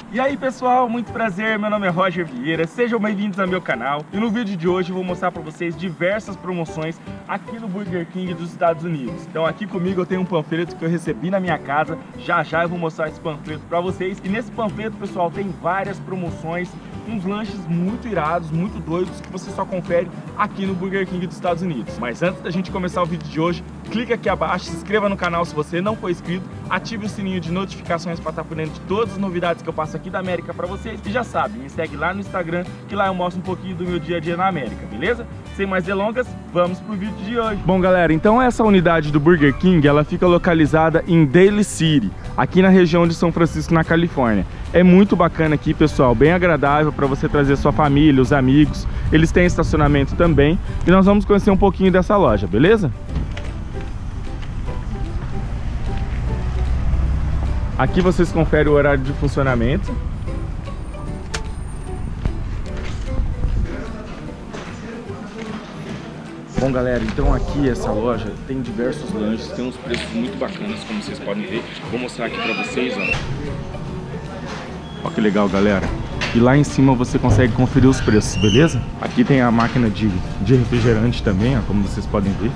E aí pessoal, muito prazer, meu nome é Roger Vieira, sejam bem-vindos ao meu canal. E no vídeo de hoje eu vou mostrar para vocês diversas promoções aqui no Burger King dos Estados Unidos. Então aqui comigo eu tenho um panfleto que eu recebi na minha casa, já eu vou mostrar esse panfleto para vocês. E nesse panfleto, pessoal, tem várias promoções, uns lanches muito irados, muito doidos, que você só confere aqui no Burger King dos Estados Unidos. Mas antes da gente começar o vídeo de hoje, clica aqui abaixo, se inscreva no canal se você não for inscrito, ative o sininho de notificações para estar por dentro de todas as novidades que eu passo aqui da América para vocês. E já sabe, me segue lá no Instagram, que lá eu mostro um pouquinho do meu dia a dia na América, beleza? Sem mais delongas, vamos pro vídeo de hoje. Bom galera, então essa unidade do Burger King, ela fica localizada em Daly City, aqui na região de São Francisco, na Califórnia. É muito bacana aqui, pessoal, bem agradável para você trazer sua família, os amigos. Eles têm estacionamento também e nós vamos conhecer um pouquinho dessa loja, beleza? Aqui vocês conferem o horário de funcionamento. Bom galera, então aqui essa loja tem diversos lanches, tem uns preços muito bacanas, como vocês podem ver. Vou mostrar aqui pra vocês, ó. Ó que legal, galera. E lá em cima você consegue conferir os preços, beleza? Aqui tem a máquina de refrigerante também, ó, como vocês podem ver.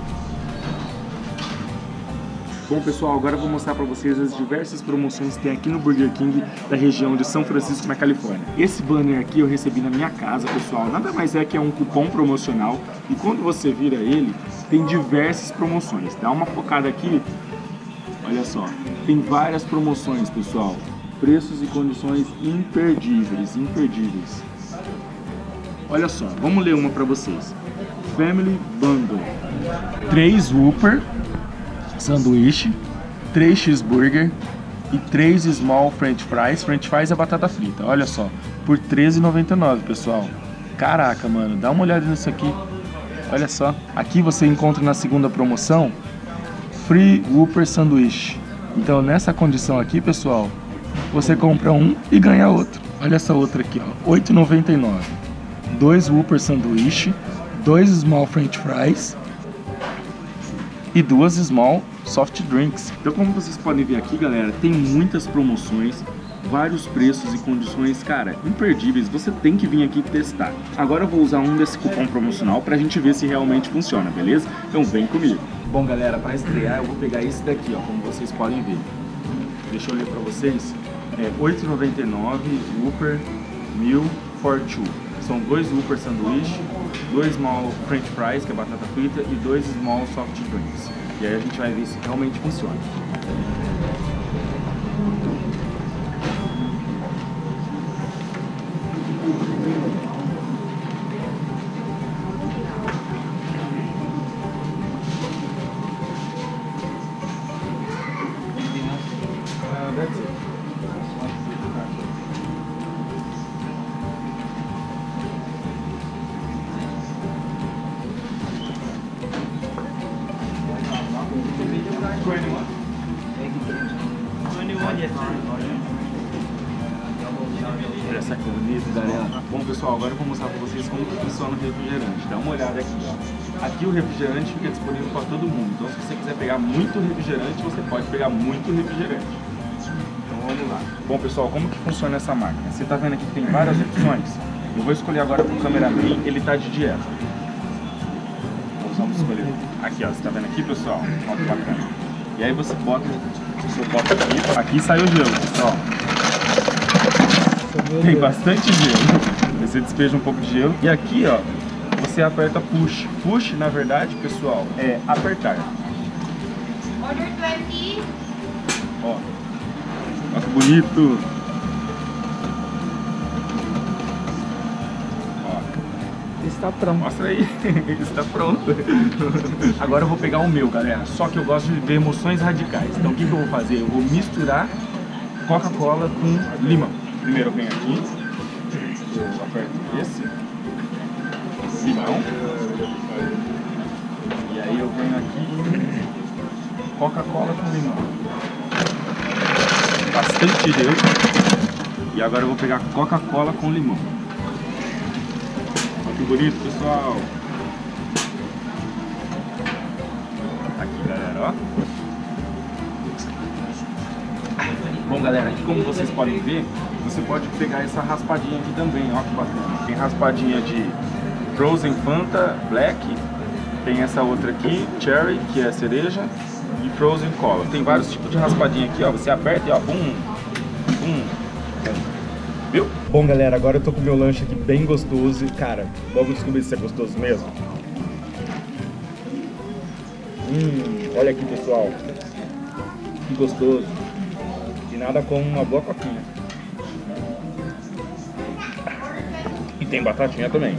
Bom pessoal, agora eu vou mostrar para vocês as diversas promoções que tem aqui no Burger King da região de São Francisco, na Califórnia. Esse banner aqui eu recebi na minha casa, pessoal, nada mais é que um cupom promocional e quando você vira ele, tem diversas promoções. Dá uma focada aqui, olha só, tem várias promoções, pessoal, preços e condições imperdíveis, imperdíveis. Olha só, vamos ler uma para vocês. Family Bundle, 3 Whopper sanduíche, 3 cheeseburger e 3 small french fries. French fries é batata frita, olha só, por R$13,99, pessoal. Caraca, mano, dá uma olhada nisso aqui. Olha só, aqui você encontra na segunda promoção Free Whopper sanduíche. Então nessa condição aqui, pessoal, você compra um e ganha outro. Olha essa outra aqui, ó, R$8,99. 2 Whopper sanduíche, 2 small french fries e 2 small soft drinks. Então, como vocês podem ver aqui, galera, tem muitas promoções, vários preços e condições, cara, imperdíveis. Você tem que vir aqui testar. Agora eu vou usar um desse cupom promocional pra gente ver se realmente funciona, beleza? Então vem comigo. Bom, galera, para estrear eu vou pegar esse daqui, ó, como vocês podem ver. Deixa eu ler pra vocês. É R$8,99 Whopper Meal for Two. São 2 Whopper sanduíche, 2 small french fries, que é batata frita, e 2 small soft drinks. E aí a gente vai ver se realmente funciona. That's it. Olha essa que bonita, galera. Bom pessoal, agora eu vou mostrar pra vocês como que funciona o refrigerante. Dá uma olhada aqui, ó. Aqui o refrigerante fica disponível para todo mundo. Então se você quiser pegar muito refrigerante, você pode pegar muito refrigerante. Então vamos lá. Bom pessoal, como que funciona essa máquina? Você tá vendo aqui que tem várias opções? Eu vou escolher agora pro cameraman, ele tá de dieta. Vamos escolher. Aqui ó, você tá vendo aqui, pessoal? Ó que bacana. E aí você bota o seu copo aqui. Aqui sai o gelo, pessoal. Tem bastante gelo. Você despeja um pouco de gelo. E aqui, ó, você aperta push. Push, na verdade, pessoal, é apertar. Order 20. Ó. Olha que bonito. Ó. Está pronto. Mostra aí. Está pronto. Agora eu vou pegar o meu, galera. Só que eu gosto de ver emoções radicais. Então o que eu vou fazer? Eu vou misturar Coca-Cola com limão. Primeiro eu venho aqui, eu aperto esse limão, e aí eu venho aqui, Coca-Cola com limão, bastante gelo, e agora eu vou pegar Coca-Cola com limão. Olha que bonito, pessoal! Aqui, galera, ó. Bom, galera, aqui como vocês podem ver, você pode pegar essa raspadinha aqui também, ó que bacana. Tem raspadinha de Frozen Fanta Black, tem essa outra aqui, Cherry, que é cereja, e Frozen Cola. Tem vários tipos de raspadinha aqui, ó, você aperta e ó, bum, bum, viu? Bom, galera, agora eu tô com o meu lanche aqui bem gostoso e, cara, vamos descobrir se é gostoso mesmo. Olha aqui, pessoal, que gostoso. E nada como uma boa coquinha. E tem batatinha também.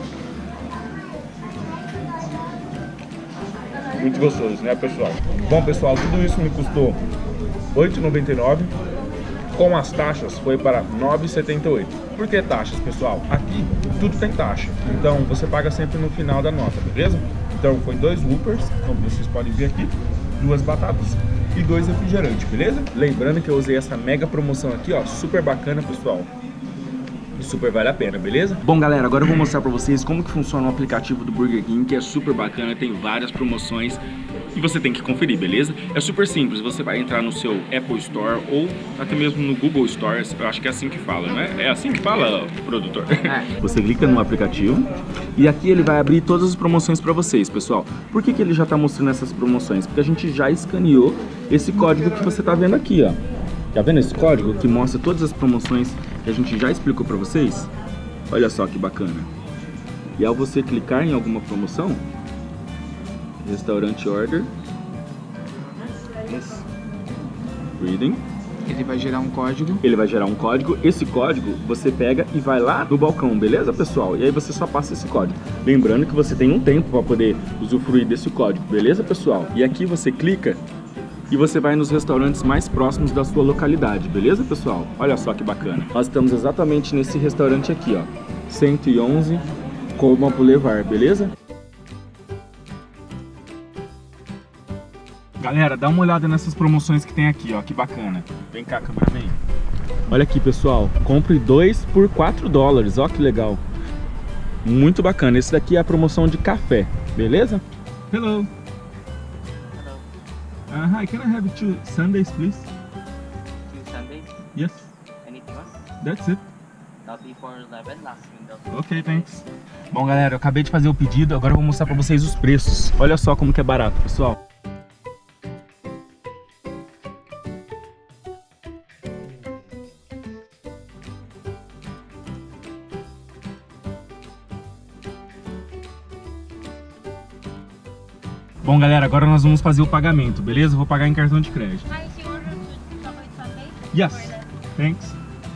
Muito gostoso, né, pessoal? Bom, pessoal, tudo isso me custou R$ 8,99. Com as taxas foi para R$ 9,78. Por que taxas, pessoal? Aqui tudo tem taxa. Então você paga sempre no final da nota, beleza? Então foi 2 Whoppers, como vocês podem ver aqui, 2 batatas e 2 refrigerantes, beleza? Lembrando que eu usei essa mega promoção aqui, ó, super bacana, pessoal. E super vale a pena, beleza? Bom, galera, agora eu vou mostrar pra vocês como que funciona o aplicativo do Burger King, que é super bacana, tem várias promoções e você tem que conferir, beleza? É super simples, você vai entrar no seu Apple Store ou até mesmo no Google Store, eu acho que é assim que fala, não é? É assim que fala, produtor? Você clica no aplicativo e aqui ele vai abrir todas as promoções pra vocês, pessoal. Por que ele já tá mostrando essas promoções? Porque a gente já escaneou esse código que você tá vendo aqui, ó. Tá vendo esse código que mostra todas as promoções que a gente já explicou pra vocês? Olha só que bacana. E ao você clicar em alguma promoção, restaurante order, reading, ele vai gerar um código. Ele vai gerar um código. Esse código você pega e vai lá no balcão, beleza, pessoal? E aí você só passa esse código. Lembrando que você tem um tempo para poder usufruir desse código, beleza, pessoal? E aqui você clica e você vai nos restaurantes mais próximos da sua localidade, beleza, pessoal? Olha só que bacana. Nós estamos exatamente nesse restaurante aqui, ó, 111 Colma Boulevard, beleza? Galera, dá uma olhada nessas promoções que tem aqui, ó, que bacana. Vem cá, cameraman. Olha aqui, pessoal, compre 2 por $4, ó que legal. Muito bacana, esse daqui é a promoção de café, beleza? Hello. Hi, can I have 2 sundaes, please? 2 Sundays? Yes, Anything else? that's it. That'll be for 11 last window. Ok, thanks. Bom, galera, eu acabei de fazer o pedido, agora eu vou mostrar pra vocês os preços. Olha só como que é barato, pessoal. Bom, galera, agora nós vamos fazer o pagamento, beleza? Eu vou pagar em cartão de crédito. Hi, is your order to chocolate sundae? Yes, thanks.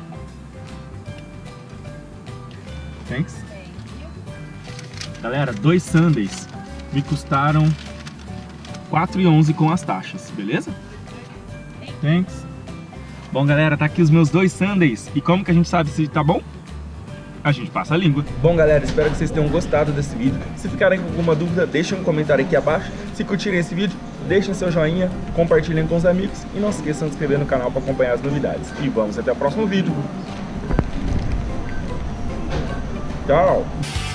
Thanks. Thank you. Galera, 2 sundaes me custaram R$4,11 com as taxas, beleza? Thanks. Bom, galera, tá aqui os meus 2 sundaes. E como que a gente sabe se tá bom? A gente passa a língua. Bom, galera, espero que vocês tenham gostado desse vídeo. Se ficarem com alguma dúvida, deixem um comentário aqui abaixo. Se curtirem esse vídeo, deixem seu joinha, compartilhem com os amigos e não se esqueçam de se inscrever no canal para acompanhar as novidades. E vamos até o próximo vídeo. Tchau!